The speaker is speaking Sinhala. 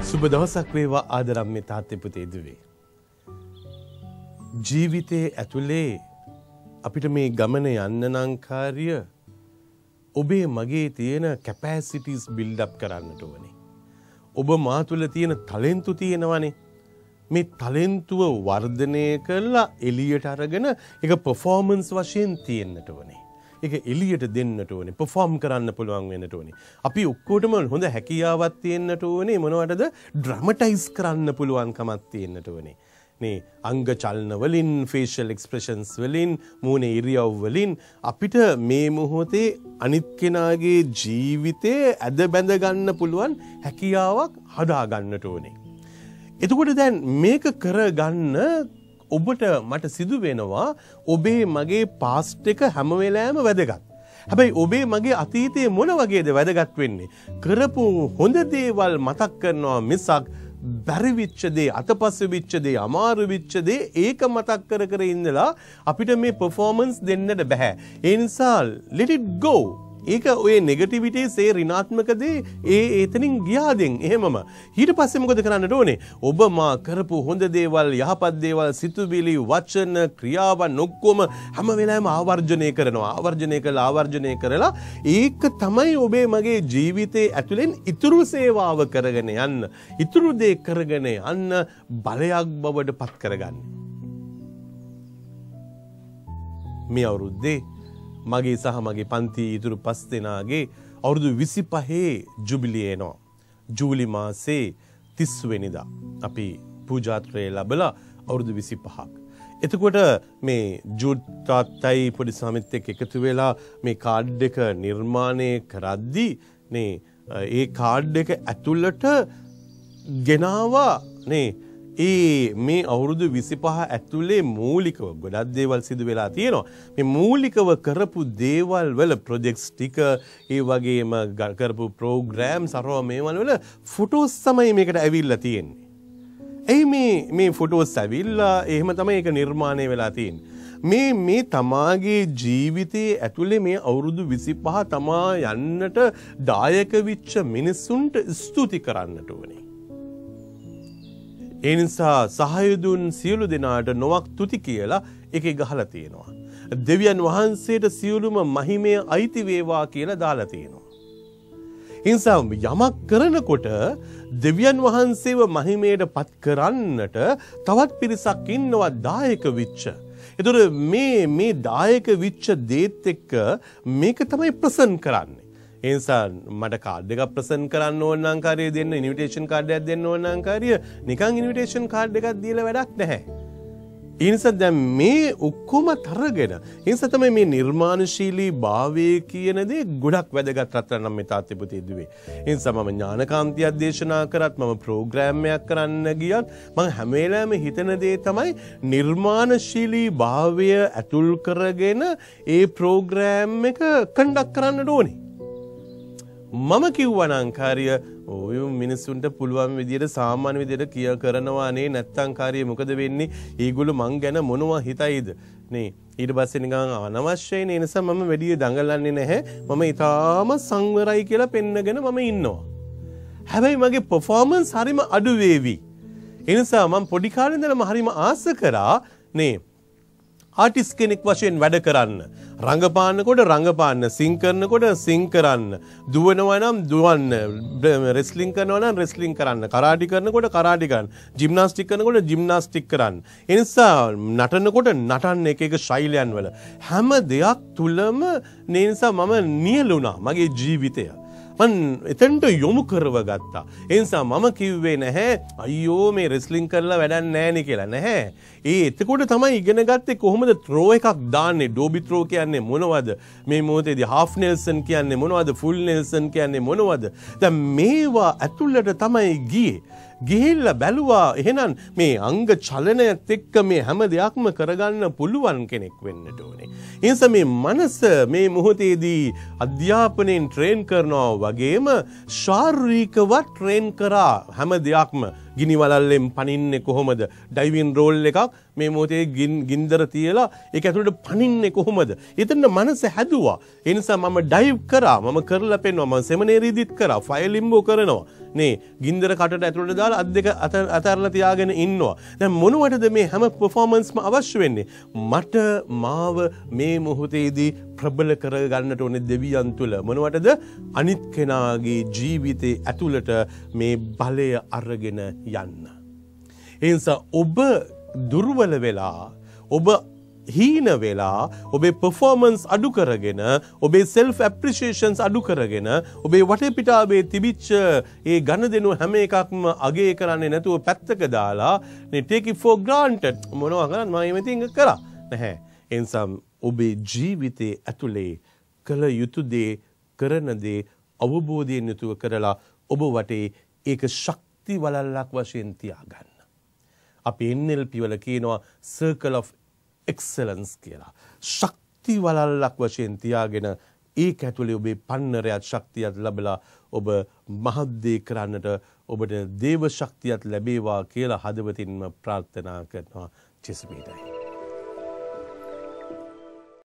සුබ දවසක් වේවා ආදරම්මේ තාත්තේ පුතේ දුවේ. ජීවිතයේ ඇතුලේ අපිට මේ ගමන යන්න නම් කාර්ය ඔබේ මගේ තියෙන කැපැසිටිස් බිල්ඩ් අප් කරන්නට ඕනේ. ඔබ මා තුළ තියෙන ටැලන්තු තියෙනවනේ. මේ ටැලන්තුව වර්ධනය කරලා එළියට අරගෙන ඒක පර්ෆෝමන්ස් වශයෙන් තියෙන්නට ඕනේ. ඒක එළියට දෙන්නට ඕනේ. පර්ෆෝම් කරන්න පුළුවන් වෙන්නට ඕනේ. අපි ඔක්කොටම හොඳ හැකියාවක් තියෙන්නට ඕනේ. මොනවටද? ඩ්‍රමටයිස් කරන්න පුළුවන් කමක් තියෙන්නට ඕනේ. මේ අංග චලන වලින්, ෆේෂල් එක්ස්ප්‍රෙෂන්ස් වලින්, මූණේ ඉරියව් වලින් අපිට මේ මොහොතේ අනිත් කෙනාගේ ජීවිතේ ඇද බැඳ ගන්න පුළුවන් හැකියාවක් හදා ගන්නට ඕනේ. එතකොට දැන් මේක කරගන්න ඔබට මට සිදු වෙනවා ඔබේ මගේ පාස්ට් එක හැම වෙලාවෙම වැදගත්. හැබැයි ඔබේ මගේ අතීතයේ මොන වගේද වැදගත් වෙන්නේ? කරපු හොඳ දේවල් මතක් කරනවා මිසක් බැරි වෙච්ච දේ, අතපස්සේ වෙච්ච දේ, අමාරු වෙච්ච දේ ඒක මතක් කර කර ඉඳලා අපිට මේ පර්ෆෝමන්ස් දෙන්නට බෑ. ඒ නිසා let it go. ඒක ඔය නෙගටිවිටිස් ඒ ඍණාත්මක දේ එතනින් ගියාදෙන් එහෙමම ඊට පස්සේ මොකද කරන්නට ඕනේ? ඔබ මා කරපු හොඳ දේවල්, යහපත් දේවල්, සිතුවිලි, වචන, ක්‍රියාවන් ඔක්කොම හැම වෙලාවෙම ආවර්ජනය කරලා ඒක තමයි ඔබේ මගේ ජීවිතේ ඇතුලෙන් ඉතුරු සේවාව කරගෙන යන්න, ඉතුරු දේ කරගෙන යන්න බලයක් බවට පත් කරගන්න. මේ අවුරුද්දේ මගේ සහ මගේ පන්ති ඉතුරු 5 දෙනාගේ අවුරුදු 25 ජුබිලිය එනවා. ජූලි මාසේ 30 වෙනිදා අපි පූජාත්‍රය ලැබලා අවුරුදු 25ක්. එතකොට මේ ජූඩ් තාත්තයි පොඩි සමිත් එක්ක එකතු වෙලා මේ කාඩ් එක නිර්මාණය කරද්දී නේ ඒ කාඩ් එක ඇතුළට ගෙනාවා නේ මේ අවුරුදු 25 ඇතුලේ මූලිකව ගොඩක් දේවල් සිදු වෙලා තියෙනවා. මේ මූලිකව කරපු දේවල් වල ප්‍රොජෙක්ට්ස් ටික ඒ වගේම කරපු ප්‍රෝග්‍රෑම්ස් අරව මේවල වල ෆොටෝස් තමයි මේකට ඇවිල්ලා තියෙන්නේ. එයි මේ ෆොටෝස් ඇවිල්ලා එහෙම තමයි ඒක නිර්මාණය වෙලා තියෙන්නේ. මේ තමාගේ ජීවිතයේ ඇතුලේ මේ අවුරුදු 25 තමා යන්නට දායක වෙච්ච මිනිසුන්ට ස්තුති කරන්නට ඕනේ. ඒ නිසා සහාය දුන් සියලු දෙනාට නොවක් තුති කියලා එකේ ගහලා තියෙනවා. දෙවියන් වහන්සේට සියලුම මහිමය අයිති වේවා කියලා දාලා තියෙනවා. ඒ නිසා යමක් කරනකොට දෙවියන් වහන්සේව මහිමයට පත් කරන්නට තවත් පිරිසක් ඉන්නවා දායක වෙච්ච. ඒතර මේ දායක වෙච්ච දේත් එක්ක මේක තමයි ප්‍රසන්ට් කරන්නේ. ඒ නිසා මට කාඩ් එකක් ප්‍රසන්ට් කරන්න ඕන නම් කාර්යය දෙන්න, ඉන්විටේෂන් කාඩ් එකක් දෙන්න ඕන නම් කාර්යය නිකන් ඉන්විටේෂන් කාඩ් එකක් දීලා වැඩක් නැහැ. ඒ නිසා දැන් මේ ඔක්කොම තරගෙන ඒ නිසා තමයි මේ නිර්මාණශීලී භාවය කියන දේ ගොඩක් වැදගත් රත්තරන් මේ තාත්තේ පුතේ දුවේ. ඒ නිසා මම ඥානකාන්තියක් දේශනා කරත්, මම ප්‍රෝග්‍රෑම් එකක් කරන්න ගියත් මම හැම වෙලාවෙම හිතන දේ තමයි නිර්මාණශීලී භාවය ඇතුල් කරගෙන ඒ ප්‍රෝග්‍රෑම් එක කන්ඩක්ට් කරන්නට ඕනේ. මම කිව්වනම් කාර්ය ඔය මිනිස්සුන්ට පුළුවන් විදියට සාමාන්‍ය විදියට කරනවා නේ, නැත්තම් කාර්යය මොකද වෙන්නේ? ඒගොල්ලෝ මං ගැන මොනවා හිතයිද නේ? ඊට පස්සේ නිකන් අනවශ්‍යයි නේ. ඒ නිසා මම වැඩි දඟලන්නේ නැහැ. මම ඊටාම සංවරයි කියලා පෙන්නගෙන මම ඉන්නවා. හැබැයි මගේ පර්ෆෝමන්ස් හරිම අඩු වේවි. ඒ නිසා මම පොඩි කාලේ ඉඳලම හරිම ආස කරා නේ ආටිස්ට් කෙනෙක් වශයෙන් වැඩ කරන්න. රංගපාන්නකොට රංගපාන්න, සිං කරනකොට සිං කරන්න, දුවනවා නම් දුවන්න, රෙස්ලිං කරනවා නම් රෙස්ලිං කරන්න, කරාටි කරනකොට කරාටි කරන්න, ජිම්නාස්ටික් කරනකොට ජිම්නාස්ටික් කරන්න. ඒ නිසා නටනකොට නටන්න එක ශෛලියන් වල හැම දෙයක් තුලම නිසා මම නියලුණා මගේ ජීවිතය. මන් එතනට යොමු කරව ගත්තා. ඒ නිසා මම කිව්වේ නැහැ අයියෝ මේ රෙස්ලිං කරලා වැඩක් නැහැ නේ කියලා. නැහැ. එතකොට තමයි ඉගෙන ගත්තේ කොහොමද ත්‍රෝ එකක් දාන්නේ. ඩෝබි ත්‍රෝ කියන්නේ මොනවද? මේ මොහොතේදී හාෆ් නෙල්සන් කියන්නේ මොනවද? ෆුල් නෙල්සන් කියන්නේ මොනවද? දැන් මේවා ඇතුළට තමයි ගියේ. ගිහිල්ලා බැලුවා එහෙනම් මේ අංග චලනයත් එක්ක මේ හැම දෙයක්ම කරගන්න පුළුවන් කෙනෙක් වෙන්නට ඕනේ. ඒ නිසා මේ මනස මේ මොහොතේදී අධ්‍යාපනයෙන් ට්‍රේන් කරනවා වගේම ශාරීරිකව ට්‍රේන් කරා හැම දෙයක්ම ගිනි වලල්ලෙන් පනින්නේ කොහොමද? ඩයිවින් රෝල් එකක් මේ මොහොතේ ගින්දර තියලා ඒක ඇතුළට පනින්නේ කොහොමද? එතන මනස හැදුවා. ඒ නිසා මම ඩයිව් කරා. මම කරලා පෙන්නවා. මම සෙමිනේරියේදීත් කරා. ෆයර් ලිම්බෝ කරනවා. නේ ගින්දර කටට ඇතුළට දාලා අත් දෙක අතහැරලා තියාගෙන ඉන්නවා. දැන් මොනවටද මේ හැම පර්ෆෝමන්ස්ම අවශ්‍ය වෙන්නේ? මට මාව මේ මොහොතේදී ප්‍රබල කරගන්නට ඕනේ දෙවියන් තුල. මොනවටද? අනිත් කෙනාගේ ජීවිතේ ඇතුළට මේ බලය අරගෙන යන්න. ඒ නිසා ඔබ දුර්වල වෙලා ඔබ හීන වෙලා ඔබේ පර්ෆෝමන්ස් අඩු කරගෙන ඔබේ සෙල්ෆ් ඇප්‍රීෂියේෂන්ස් අඩු කරගෙන ඔබේ වටපිටාවේ තිබිච්ච ඒ ගනුදෙනු හැම එකක්ම අගය කරන්නේ නැතුව පැත්තක දාලා නේ take it for granted මොනවා කරන්නේ මම මේ තින් කරා නැහැ. ඒ නිසා ඔබේ ජීවිතයේ ඇතුලේ කළ යුතු දේ කරන දේ අවබෝධයෙන් යුතුව කරලා ඔබ වටේ ඒක ශක්ති වලල්ලක් වශයෙන් තියාගන්න. අපි NLP වල කියනවා circle of excellence කියලා. ශක්ති වලල්ලක් වශයෙන් තියාගෙන ඒක ඇතුලේ ඔබේ පන්නරයත් ශක්තියත් ලැබලා ඔබ මහත් දේ කරන්නට ඔබට දේව ශක්තියත් ලැබේවා කියලා හදවතින්ම ප්‍රාර්ථනා කරනවා. චෙස්මීටයි.